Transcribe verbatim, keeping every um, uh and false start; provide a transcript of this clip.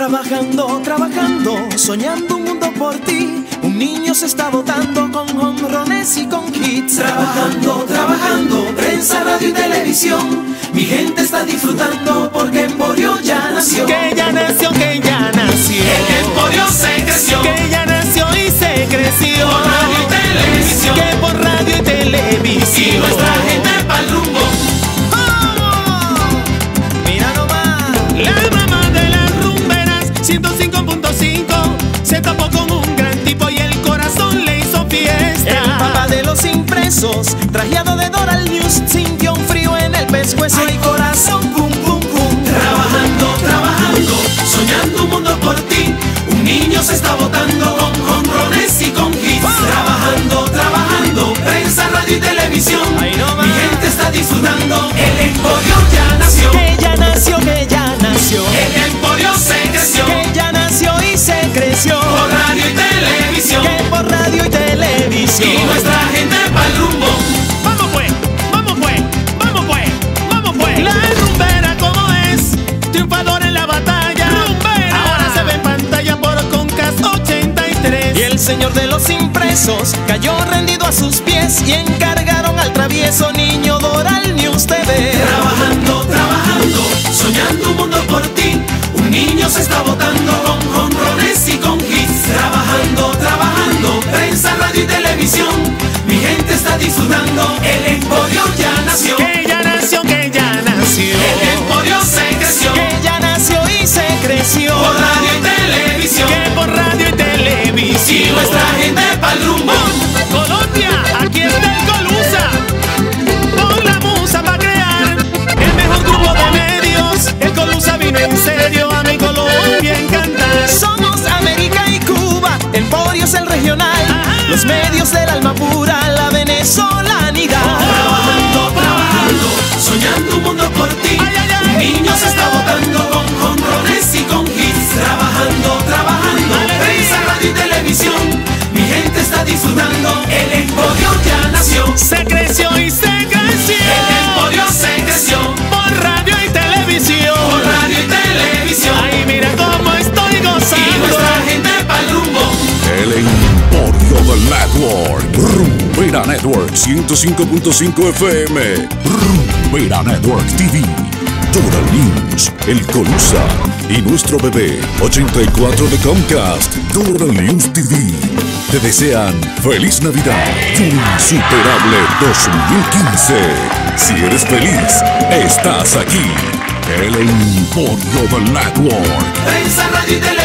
Trabajando, trabajando, soñando un mundo por ti. Un niño se está botando con jonrones y con hits. Trabajando, trabajando, prensa, radio y televisión. Mi gente está disfrutando porque Emporio ya nació. Que ya nació, que ya nació. El Emporio se creció. Que ya nació y se creció. Por radio y televisión. Que por radio y televisión. Y nuestra gente pa'l rumbo. ¡Oh! Mira nomás. La mamá de las rumberas, ciento cinco punto cinco, se tapó con un gran tipo y el corazón le hizo fiesta. El papá de los impresos, trajeado de Doral News, sintió un frío en el pescuezo. Ay, corazón, pum, pum, pum. Trabajando, trabajando, soñando un mundo por ti. Un niño se está botando con jonrones y con hits. ¡Oh! Trabajando, trabajando, prensa, radio y televisión. Ahí no va. Mi gente está disfrutando. El Emporio ya nació. Que ya nació, que ya nació. El Emporio se creció. Que ya nació y se creció. Por radio y televisión. Que por radio y televisión. Y nuestra gente pa'l rumbo. Vamos pues, vamos pues, vamos pues, vamos pues. La rumbera como es, triunfador en la batalla. Rumbera. Ahora se ve en pantalla por Concast ochenta y tres. Y el señor de los impresos cayó rendido a sus pies y encargaron al travieso niño Doral News T V. Trabajando, trabajando, soñando un mundo por ti. Un niño se está botando con jonrones y con hits. Trabajando, trabajando, prensa, radio y televisión. Mi gente está disfrutando. El Emporio ya nació. Que ya nació, que ya nació. El Emporio se creció. Que ya nació y se creció. Por radio y televisión. Que por radio y televisión. Y nuestra gente pa'l rumbo. Colombia, aquí está el Colusa. Pon la musa pa' crear el mejor grupo de medios. El Colusa vino en serio a mi Colombia encantar. Somos América y Cuba, Emporio es el regional. Ajá. Los medios del alma pura, la venezolanidad. Trabajando, trabajando, soñando un mundo por ti. Ay, ay, ay. Un niño se está botando con jonrones y con hits. Trabajando, trabajando, Alegría. prensa, radio y televisión. Mi gente está disfrutando. El Emporio ya nació. Se creció y se creció. El Emporio se creció. Por radio y televisión. Por radio y televisión. Ay, mira cómo estoy gozando. Y nuestra gente pa'l rumbo. El Emporio del Network. Rumbera Network ciento cinco punto cinco F M. Rumbera Network T V. Doral News, el Colusa y nuestro bebé ochenta y cuatro de Comcast. Doral News T V. Te desean feliz Navidad y un insuperable dos mil quince. Si eres feliz, estás aquí. El Emporio del Network. Prensa, radio y televisión.